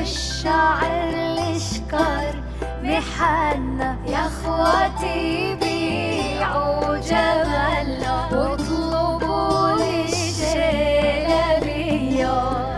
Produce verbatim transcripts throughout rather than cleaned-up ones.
والشعر الاشكر بحالنا يا اخواتي بيعوا جمالنا واطلبوا للشلبيات.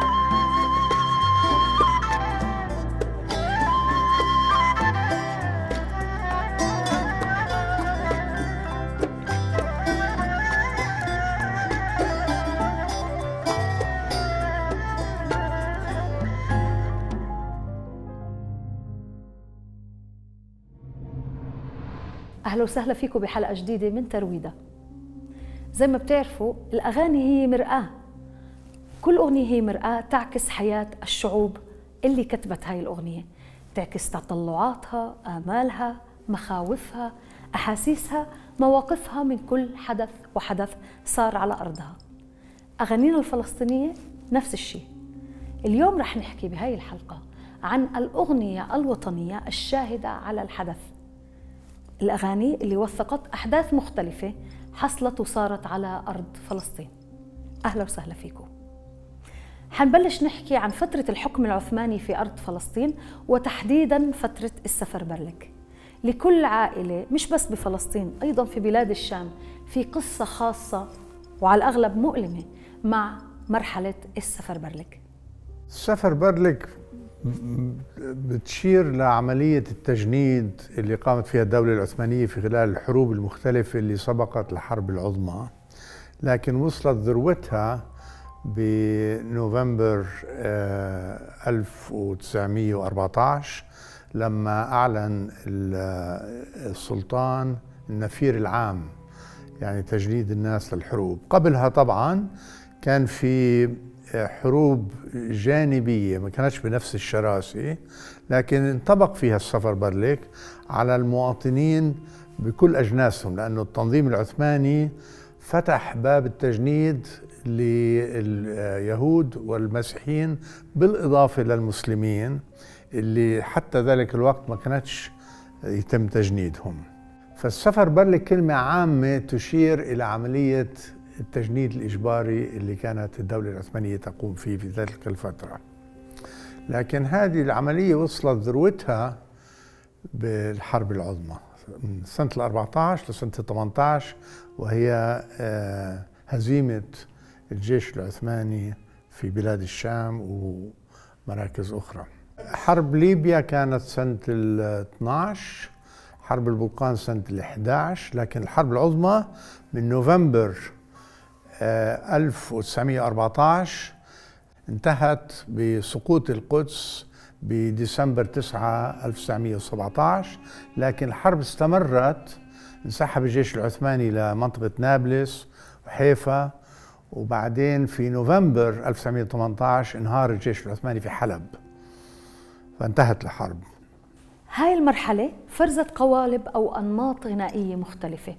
أهلا وسهلا فيكم بحلقة جديدة من ترويدة. زي ما بتعرفوا الأغاني هي مرآة، كل أغنية هي مرآة تعكس حياة الشعوب اللي كتبت هاي الأغنية، تعكس تطلعاتها، آمالها، مخاوفها، أحاسيسها، مواقفها من كل حدث وحدث صار على أرضها. أغانينا الفلسطينية نفس الشيء. اليوم رح نحكي بهاي الحلقة عن الأغنية الوطنية الشاهدة على الحدث، الأغاني اللي وثقت أحداث مختلفة حصلت وصارت على أرض فلسطين. أهلا وسهلا فيكم. حنبلش نحكي عن فترة الحكم العثماني في أرض فلسطين، وتحديداً فترة السفربرلك. لكل عائلة مش بس بفلسطين، أيضاً في بلاد الشام في قصة خاصة وعلى الأغلب مؤلمة مع مرحلة السفربرلك. السفربرلك بتشير لعملية التجنيد اللي قامت فيها الدولة العثمانية في خلال الحروب المختلفة اللي سبقت الحرب العظمى، لكن وصلت ذروتها بنوفمبر ألف وتسعمئة وأربعة عشر لما أعلن السلطان النفير العام، يعني تجنيد الناس للحروب. قبلها طبعا كان في حروب جانبية ما كانتش بنفس الشراسة، لكن انطبق فيها السفربرلك على المواطنين بكل أجناسهم، لأنه التنظيم العثماني فتح باب التجنيد لليهود والمسيحيين بالإضافة للمسلمين اللي حتى ذلك الوقت ما كانتش يتم تجنيدهم. فالسفربرلك كلمة عامة تشير إلى عملية التجنيد الإجباري اللي كانت الدولة العثمانية تقوم فيه في تلك الفترة. لكن هذه العملية وصلت ذروتها بالحرب العظمى من سنة الأربعة عشر لسنة الثمانية عشر، وهي هزيمة الجيش العثماني في بلاد الشام ومراكز أخرى. حرب ليبيا كانت سنة الاثنى عشر، حرب البلقان سنة الأحد عشر، لكن الحرب العظمى من نوفمبر ألف وتسعمئة وأربعة عشر انتهت بسقوط القدس بديسمبر تسعة ألف وتسعمئة وسبعة عشر، لكن الحرب استمرت. انسحب الجيش العثماني لمنطقة نابلس وحيفا، وبعدين في نوفمبر ألف وتسعمئة وثمانية عشر انهار الجيش العثماني في حلب، فانتهت الحرب. هاي المرحلة فرزت قوالب أو أنماط غنائية مختلفة،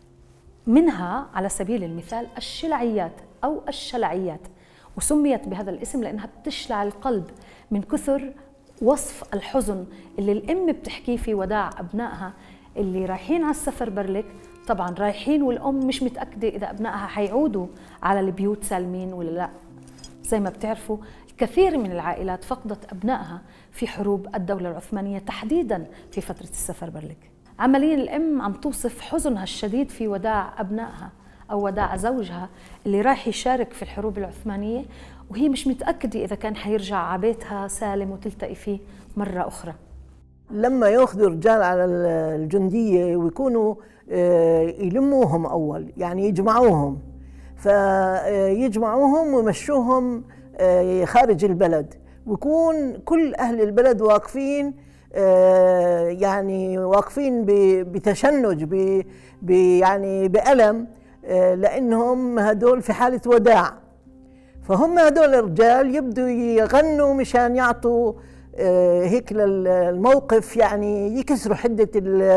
منها على سبيل المثال الشلعيات أو الشلعيات، وسميت بهذا الاسم لأنها بتشلع القلب من كثر وصف الحزن اللي الأم بتحكيه في وداع أبنائها اللي رايحين على السفربرلك. طبعا رايحين والأم مش متأكدة إذا أبنائها حيعودوا على البيوت سالمين ولا لا. زي ما بتعرفوا الكثير من العائلات فقدت أبنائها في حروب الدولة العثمانية، تحديداً في فترة السفربرلك. عملياً الأم عم توصف حزنها الشديد في وداع أبنائها أو وداع زوجها اللي راح يشارك في الحروب العثمانية، وهي مش متأكدة إذا كان حيرجع على بيتها سالم وتلتقي فيه مرة أخرى. لما ياخذوا رجال على الجندية ويكونوا يلموهم أول، يعني يجمعوهم، فيجمعوهم ويمشوهم خارج البلد، ويكون كل أهل البلد واقفين، يعني واقفين بتشنج، يعني بألم، لأنهم هدول في حالة وداع. فهم هدول الرجال يبدوا يغنوا مشان يعطوا هيك للموقف، يعني يكسروا حدة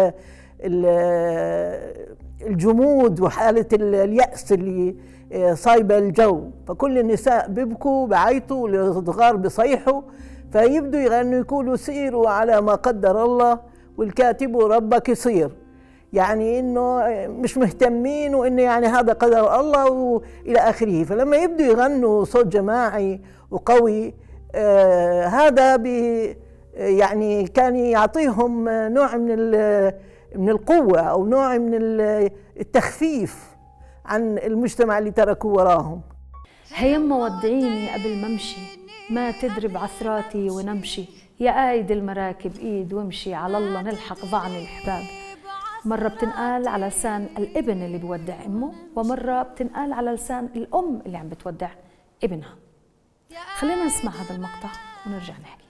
الجمود وحالة اليأس اللي صايبة الجو. فكل النساء بيبكوا بعيطوا والصغار بيصيحوا، فيبدوا يغنوا يقولوا سيروا على ما قدر الله والكاتب ربك يصير، يعني انه مش مهتمين وانه يعني هذا قدر الله والى اخره. فلما يبدوا يغنوا صوت جماعي وقوي آه هذا بي يعني كان يعطيهم نوع من من القوة أو نوع من التخفيف عن المجتمع اللي تركوه وراهم. هيما ودعيني قبل ما امشي، ما تدري بعثراتي ونمشي، يا قايد المراكب ايد وامشي، على الله نلحق ضعني الحباب. مرة بتنقال على لسان الابن اللي بودع امه، ومرة بتنقال على لسان الام اللي عم بتودع ابنها. خلينا نسمع هذا المقطع ونرجع نحكي.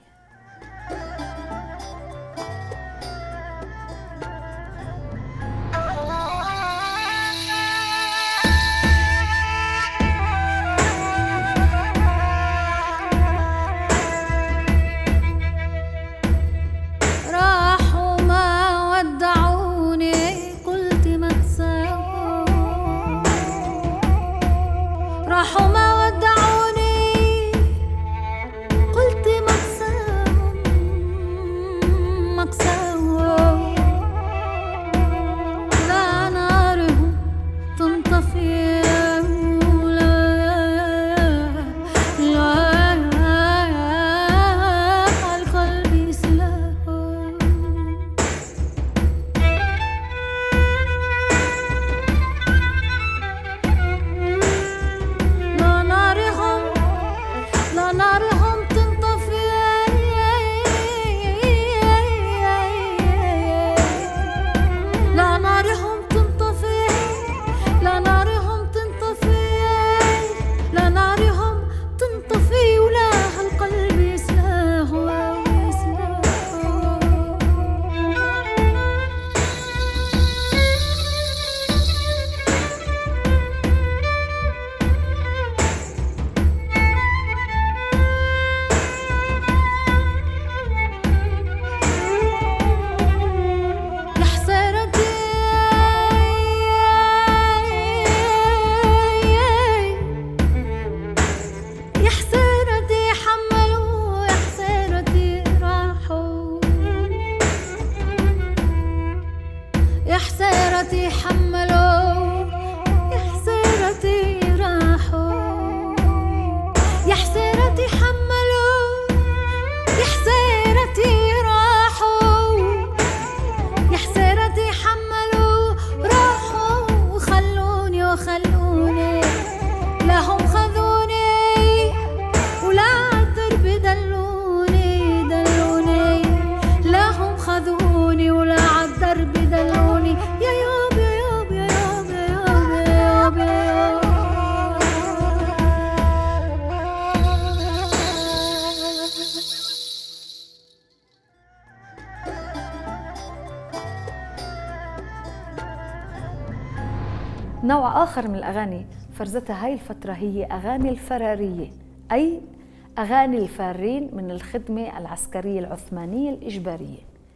نوع آخر من الأغاني فرزتها هاي الفترة هي أغاني الفرارية، أي أغاني الفارين من الخدمة العسكرية العثمانية الإجبارية.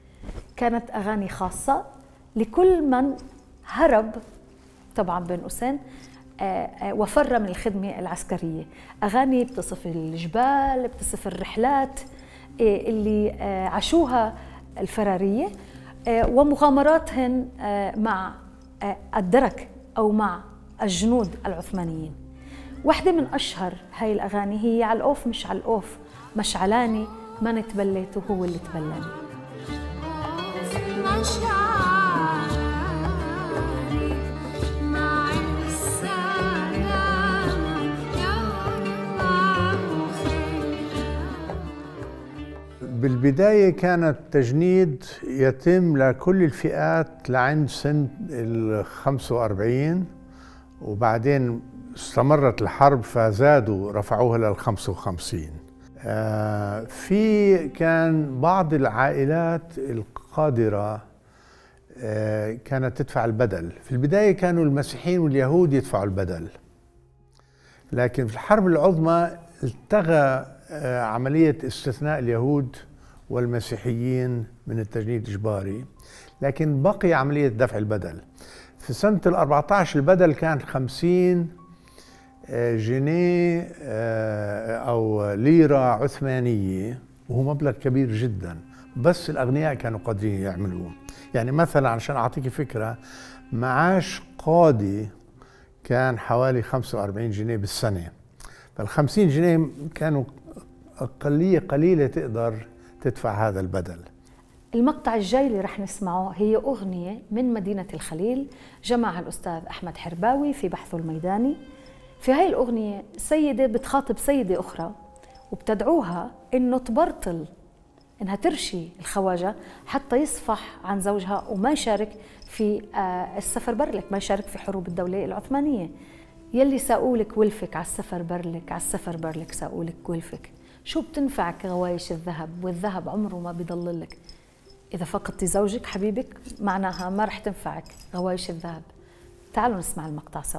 كانت أغاني خاصة لكل من هرب طبعا بين قوسين وفر من الخدمة العسكرية. أغاني بتصف الجبال، بتصف الرحلات اللي عاشوها الفرارية ومغامراتهن مع الدرك أو مع الجنود العثمانيين. واحدة من أشهر هاي الأغاني هي على الأوف مش على الأوف، مشعلاني ما نتبليت وهو اللي تبلاني. بالبداية كان التجنيد يتم لكل الفئات لعند سنة ال خمسة وأربعين، وبعدين استمرت الحرب فزادوا رفعوها لل خمسة وخمسين. آه في كان بعض العائلات القادرة آه كانت تدفع البدل. في البداية كانوا المسيحيين واليهود يدفعوا البدل، لكن في الحرب العظمى التغى آه عملية استثناء اليهود والمسيحيين من التجنيد الإجباري، لكن بقي عملية دفع البدل. في سنة الأربعة عشر البدل كان خمسين جنيه أو ليرة عثمانية، وهو مبلغ كبير جدا، بس الأغنياء كانوا قادرين يعملوه. يعني مثلا عشان أعطيك فكرة، معاش قاضي كان حوالي خمسة وأربعين جنيه بالسنة، فالخمسين جنيه كانوا أقلية قليلة تقدر تدفع هذا البدل. المقطع الجاي اللي رح نسمعه هي أغنية من مدينة الخليل جمعها الأستاذ أحمد حرباوي في بحثه الميداني. في هاي الأغنية سيدة بتخاطب سيدة أخرى وبتدعوها إنه تبرطل، إنها ترشي الخواجة حتى يصفح عن زوجها وما يشارك في السفر برلك، ما يشارك في حروب الدولة العثمانية. يلي سأقولك ولفك على السفر برلك، على السفر برلك سأقولك ولفك، شو بتنفعك غوايش الذهب والذهب عمره ما بيضللك. إذا فقدتي زوجك حبيبك معناها ما رح تنفعك غوايش الذهب. تعالوا نسمع المقطع سوا.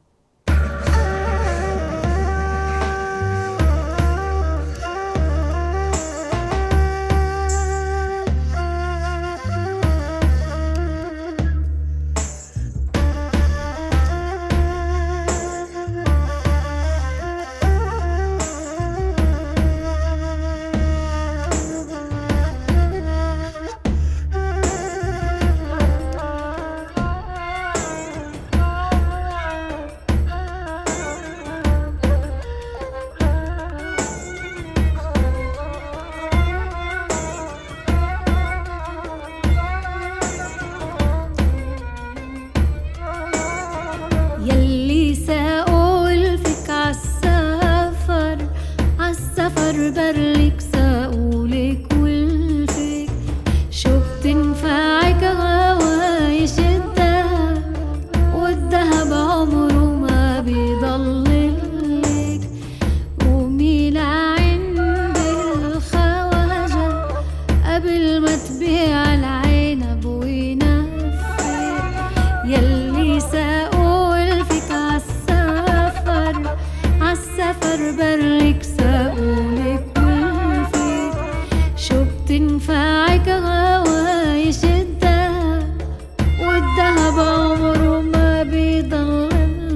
برلك سأقولك ولفك، شو بتنفعك غوايش الذهب والذهب عمره ما بيضللك. قومي لعند الخواجة قبل ما تبيع العنب وينفك. يلي سأقولفك عالسفر عالسفر برلك سأقولك ولفك، شو بتنفعك غوايش الذهب والذهب عمره ما بيضللك.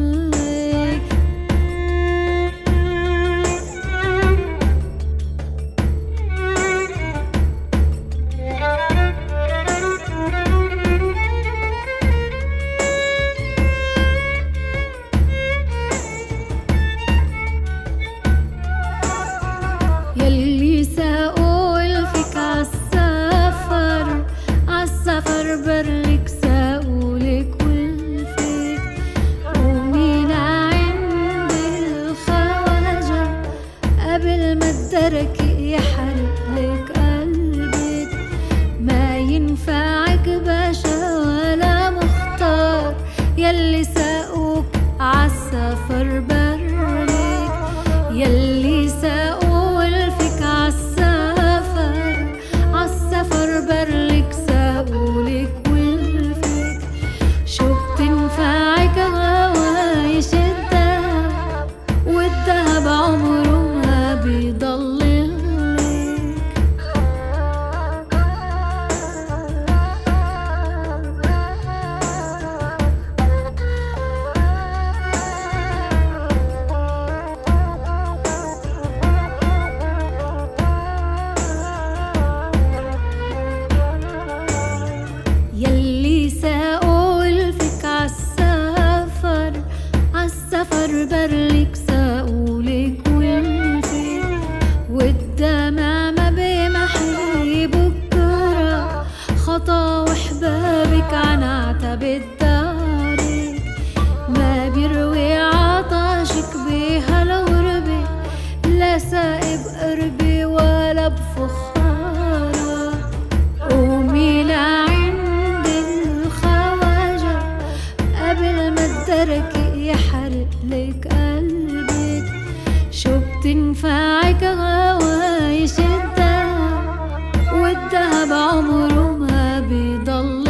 يلي سأقولفك عالسفر عالسفر برلك سأقولك ولفك، قومي لعند الخواجة قبل ما الدرك يحرقلك قلبك. ما ينفعك باشا ولا مختار يلي ساقوك عالسفر برلك. يلي سأقولفك عالسفر عالسفر برلك سأقولك ولفك، شو بتنفعك غوايش الذهب والذهب عمره ما بيضللك. يلي سأقولفك عالسفر عالسفر برلك سأقولك ولفك، والدمع ما بمحي بكرة خطا وحبابك عن عتبة دارك. ما بيروي عطشك بهالغربة لا سائب قربي ولا بفخارة. قومي لعند الخواجة قبل ما الدرك يحرقلك قلبك، شو بتنفعك غوايش الذهب والذهب عمره ما بيضللك.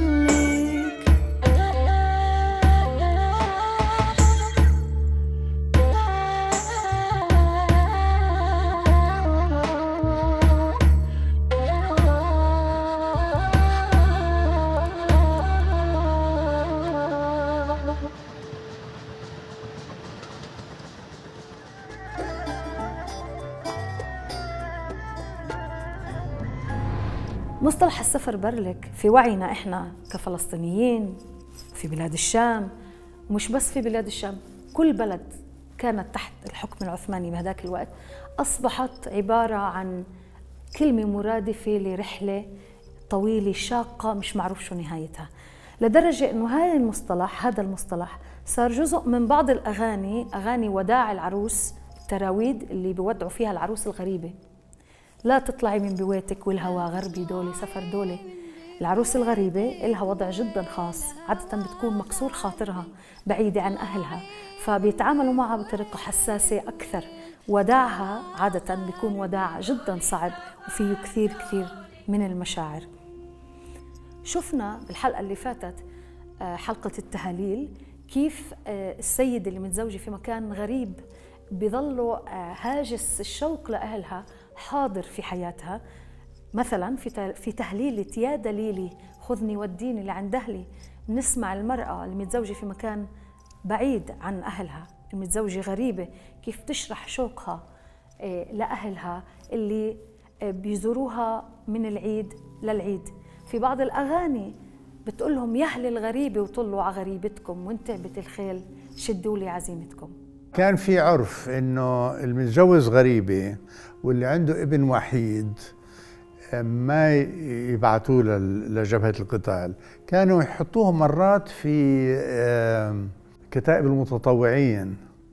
مصطلح السفر برلك في وعينا إحنا كفلسطينيين في بلاد الشام، ومش بس في بلاد الشام، كل بلد كانت تحت الحكم العثماني بهذاك الوقت أصبحت عبارة عن كلمة مرادفة لرحلة طويلة شاقة مش معروف شو نهايتها، لدرجة إنه هذا المصطلح هذا المصطلح صار جزء من بعض الأغاني، أغاني وداع العروس، التراويد اللي بيودعوا فيها العروس الغريبة. لا تطلعي من بويتك والهوى غربي دولي سفر دولي. العروس الغريبة إلها وضع جدا خاص، عادة بتكون مكسور خاطرها، بعيدة عن أهلها، فبيتعاملوا معها بطريقة حساسة أكثر. وداعها عادة بيكون وداع جدا صعب وفيه كثير كثير من المشاعر. شفنا بالحلقة اللي فاتت حلقة التهاليل كيف السيدة اللي متزوجة في مكان غريب بيظلوا هاجس الشوق لأهلها حاضر في حياتها. مثلا في في تهليلة يا دليلي خذني وديني لعند أهلي، نسمع المرأة اللي متزوجة في مكان بعيد عن أهلها، المتزوجة غريبة، كيف تشرح شوقها لأهلها اللي بيزوروها من العيد للعيد. في بعض الأغاني بتقول لهم يا أهل الغريبة وطلوا على غريبتكم وانتعبت الخيل شدوا لي عزيمتكم. كان في عرف إنه المتجوز غريبة واللي عنده ابن وحيد ما يبعثوه لجبهة القتال، كانوا يحطوهم مرات في كتائب المتطوعين،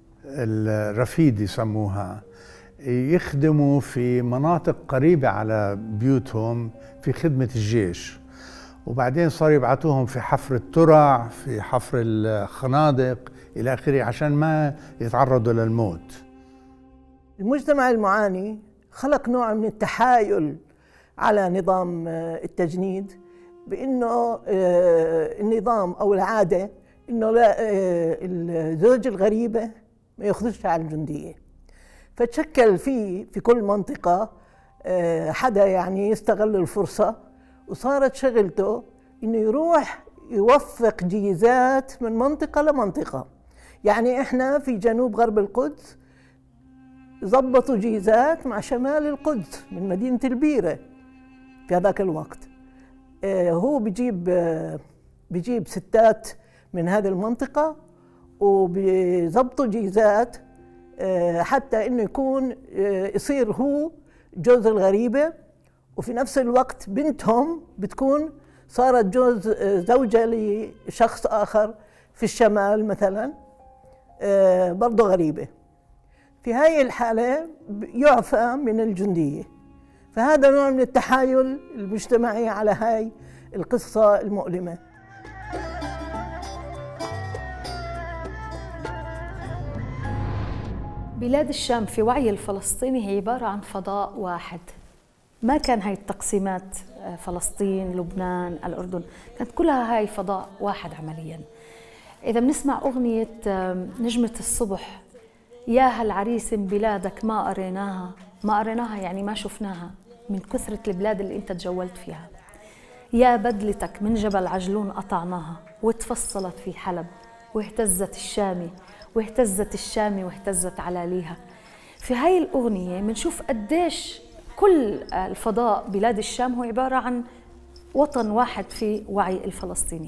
الرفيد يسموها، يخدموا في مناطق قريبة على بيوتهم في خدمة الجيش، وبعدين صار يبعثوهم في حفر الترع، في حفر الخنادق إلى آخره عشان ما يتعرضوا للموت. المجتمع المعاني خلق نوع من التحايل على نظام التجنيد، بأنه النظام أو العادة أنه لا الزوج الغريبة ما يأخذش على الجندية، فتشكل في في كل منطقة حدا يعني يستغل الفرصة، وصارت شغلته إنه يروح يوفق جيزات من منطقة لمنطقة. يعني إحنا في جنوب غرب القدس ضبطوا جيزات مع شمال القدس من مدينة البيرة في هذاك الوقت. هو بيجيب بيجيب ستات من هذه المنطقة وبيضبطوا جيزات حتى إنه يكون يصير هو جوز الغريبة، وفي نفس الوقت بنتهم بتكون صارت جوز زوجة لشخص آخر في الشمال مثلا برضه غريبة. في هاي الحالة يعفى من الجندية. فهذا نوع من التحايل المجتمعي على هاي القصة المؤلمة. بلاد الشام في وعي الفلسطيني هي عبارة عن فضاء واحد، ما كان هاي التقسيمات فلسطين، لبنان، الأردن، كانت كلها هاي فضاء واحد عملياً. إذا بنسمع أغنية نجمة الصبح، يا هالعريس بلادك ما قريناها، ما قريناها يعني ما شفناها من كثرة البلاد اللي أنت تجولت فيها. يا بدلتك من جبل عجلون قطعناها وتفصلت في حلب واهتزت الشامي واهتزت الشامي واهتزت علاليها. في هاي الأغنية بنشوف قديش كل الفضاء بلاد الشام هو عبارة عن وطن واحد في وعي الفلسطيني.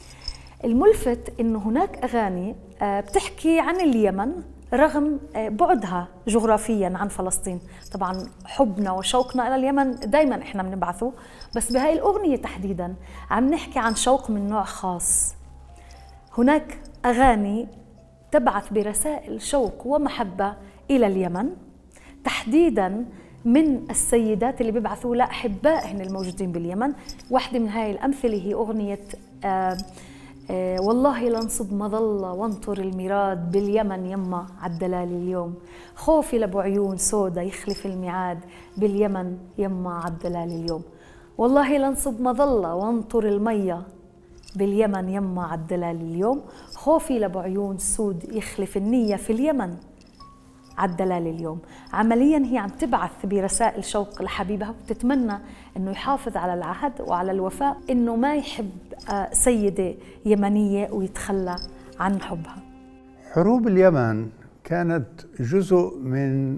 الملفت إنه هناك أغاني بتحكي عن اليمن رغم بعدها جغرافياً عن فلسطين. طبعاً حبنا وشوقنا إلى اليمن دايماً إحنا بنبعثه، بس بهاي الأغنية تحديداً عم نحكي عن شوق من نوع خاص. هناك أغاني تبعث برسائل شوق ومحبة إلى اليمن، تحديداً من السيدات اللي بيبعثوا لأحبائهن الموجودين باليمن. واحدة من هاي الأمثلة هي أغنية آآ آآ والله لنصب مظلة وانطر الميراد باليمن يما عالدلال اليوم، خوفي لابو عيون سودا يخلف الميعاد باليمن يما عالدلال اليوم. والله لنصب مظلة وانطر المية باليمن يما عالدلال اليوم، خوفي لابو عيون سود يخلف النية في اليمن عالدلال اليوم. عمليا هي عم تبعث برسائل شوق لحبيبها وتتمنى انه يحافظ على العهد وعلى الوفاء، انه ما يحب سيدة يمنية ويتخلى عن حبها. حروب اليمن كانت جزء من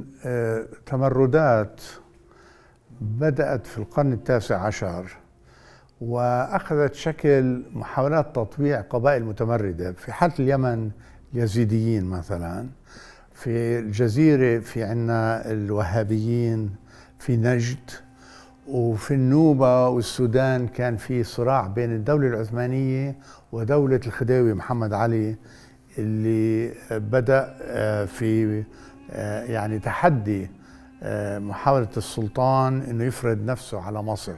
تمردات بدأت في القرن التاسع عشر، وأخذت شكل محاولات تطبيع قبائل متمردة. في حالة اليمن اليزيديين مثلا، في الجزيرة في عنا الوهابيين في نجد، وفي النوبة والسودان كان في صراع بين الدولة العثمانية ودولة الخديوي محمد علي، اللي بدأ في يعني تحدي محاولة السلطان إنه يفرض نفسه على مصر.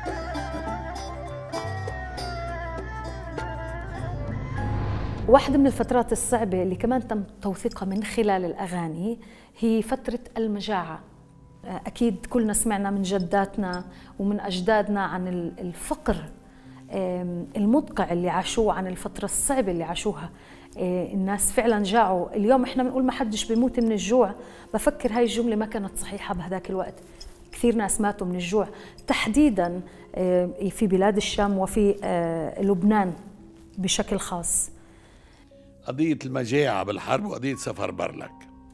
واحدة من الفترات الصعبة اللي كمان تم توثيقها من خلال الأغاني هي فترة المجاعة. أكيد كلنا سمعنا من جداتنا ومن أجدادنا عن الفقر المدقع اللي عاشوه، عن الفترة الصعبة اللي عاشوها. الناس فعلا جاعوا. اليوم احنا بنقول ما حدش بيموت من الجوع، بفكر هاي الجملة ما كانت صحيحة بهذاك الوقت. كثير ناس ماتوا من الجوع، تحديدا في بلاد الشام وفي لبنان بشكل خاص. قضية المجاعة بالحرب وقضية سفر برلك.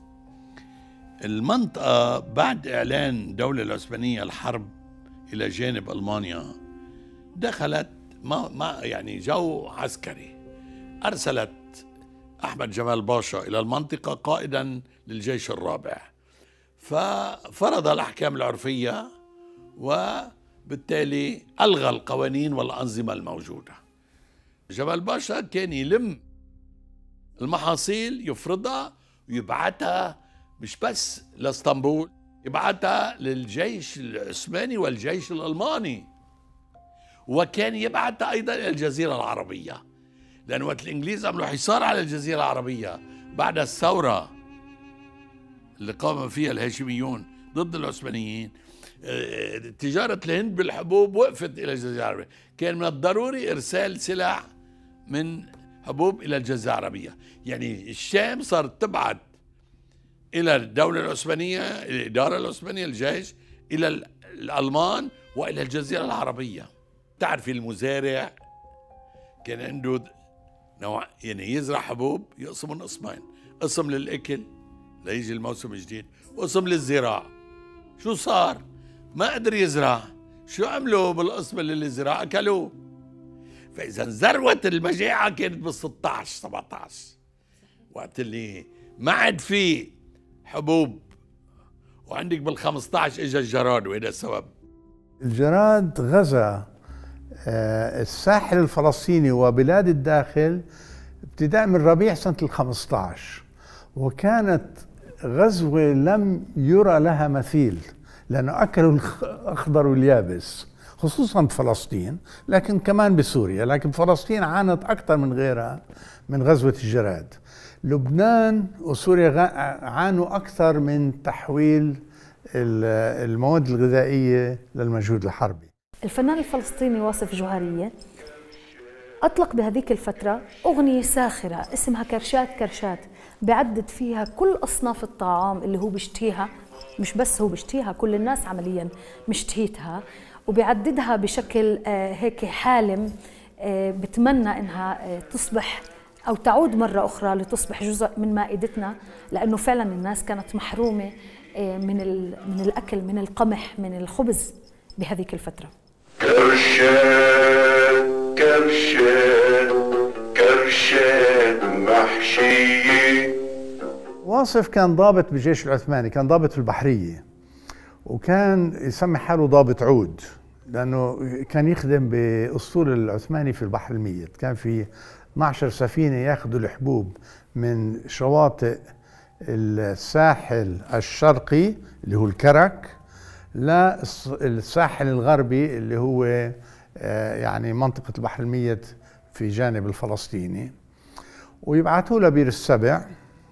المنطقة بعد إعلان الدولة العثمانية الحرب إلى جانب ألمانيا دخلت ما ما يعني جو عسكري. أرسلت أحمد جمال باشا إلى المنطقة قائدا للجيش الرابع، ففرض الأحكام العرفية وبالتالي ألغى القوانين والأنظمة الموجودة. جمال باشا كان يلم المحاصيل يفرضها ويبعتها مش بس لاسطنبول، يبعتها للجيش العثماني والجيش الألماني، وكان يبعتها أيضا إلى الجزيرة العربية، لأن وقت الإنجليز عملوا حصار على الجزيرة العربية بعد الثورة اللي قام فيها الهاشميون ضد العثمانيين، تجارة الهند بالحبوب وقفت إلى الجزيرة العربية. كان من الضروري إرسال سلع من حبوب إلى الجزيرة العربية. يعني الشام صارت تبعت إلى الدولة العثمانية، الإدارة العثمانية، الجيش، إلى الألمان وإلى الجزيرة العربية. تعرفي المزارع كان عنده نوع، يعني يزرع حبوب يقسموا قسمين، قسم للأكل ليجي الموسم الجديد وقسم للزراعة. شو صار؟ ما قدر يزرع، شو عملوا بالقسم اللي زرع؟ أكلوه. فإذا ذروة المجاعة كانت بال ستة عشر سبعة عشر، وقت اللي ما عاد في حبوب، وعندك بال خمسة عشر اجى الجراد، وهذا السبب. الجراد غزا الساحل الفلسطيني وبلاد الداخل ابتداء من ربيع سنة ال خمسة عشر، وكانت غزوة لم يرى لها مثيل، لأنه أكلوا الأخضر واليابس خصوصا بفلسطين، لكن كمان بسوريا، لكن فلسطين عانت أكثر من غيرها من غزوة الجراد. لبنان وسوريا عانوا أكثر من تحويل المواد الغذائية للمجهود الحربي. الفنان الفلسطيني واصف جوهرية أطلق بهذيك الفترة أغنية ساخرة اسمها كرشات كرشات، بعدد فيها كل أصناف الطعام اللي هو بيشتهيها، مش بس هو بيشتهيها، كل الناس عمليا مشتهيتها، وبيعددها بشكل هيك حالم، بتمنى إنها تصبح أو تعود مرة أخرى لتصبح جزء من مائدتنا، لأنه فعلا الناس كانت محرومة من من الأكل، من القمح، من الخبز بهذيك الفترة. كرشات كرشات كرشات محشية. واصف كان ضابط بالجيش العثماني، كان ضابط في البحرية، وكان يسمي حاله ضابط عود، لأنه كان يخدم بأسطول العثماني في البحر الميت. كان في اثنتي عشرة سفينة ياخذوا الحبوب من شواطئ الساحل الشرقي اللي هو الكرك للساحل الغربي اللي هو يعني منطقة البحر الميت في جانب الفلسطيني، ويبعثوا له بير السبع.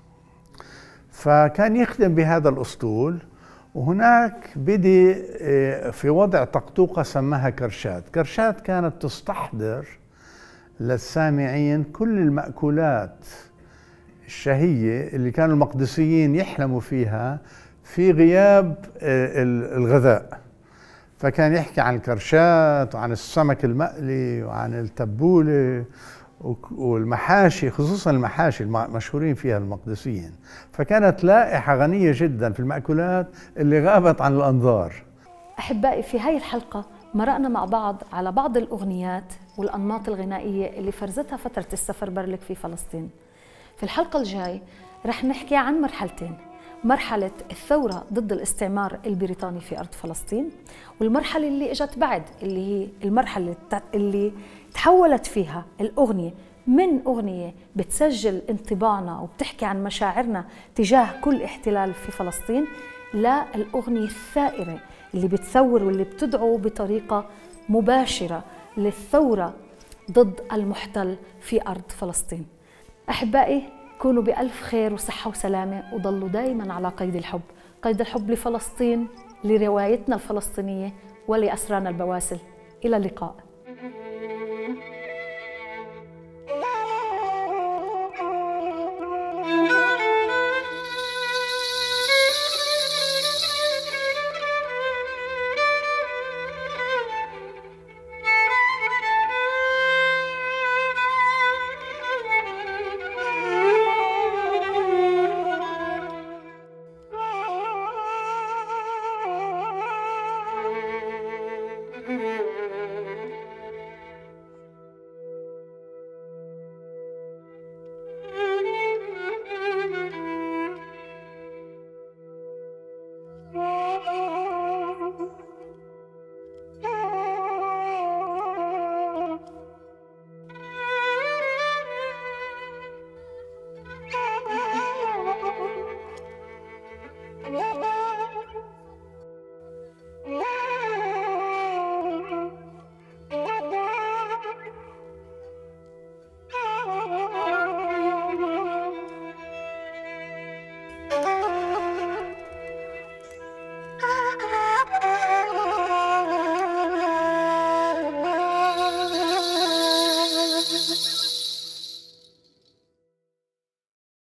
فكان يخدم بهذا الأسطول، وهناك بدي في وضع طقطوقة سماها كرشات. كرشات كانت تستحضر للسامعين كل المأكولات الشهية اللي كانوا المقدسيين يحلموا فيها في غياب الغذاء. فكان يحكي عن الكرشات وعن السمك المقلي وعن التبولة والمحاشي، خصوصا المحاشي المشهورين فيها المقدسيين. فكانت لائحة غنية جدا في المأكولات اللي غابت عن الأنظار. أحبائي، في هاي الحلقة مرقنا مع بعض على بعض الأغنيات والأنماط الغنائية اللي فرزتها فترة السفر برلك في فلسطين. في الحلقة الجاي رح نحكي عن مرحلتين، مرحلة الثورة ضد الاستعمار البريطاني في أرض فلسطين، والمرحلة اللي اجت بعد اللي هي المرحلة اللي تحولت فيها الأغنية من أغنية بتسجل انطباعنا وبتحكي عن مشاعرنا تجاه كل احتلال في فلسطين للأغنية الثائرة اللي بتثور واللي بتدعو بطريقة مباشرة للثورة ضد المحتل في أرض فلسطين. أحبائي، كونوا بألف خير وصحة وسلامة، وضلوا دايما على قيد الحب، قيد الحب لفلسطين، لروايتنا الفلسطينية ولأسرانا البواسل. إلى اللقاء.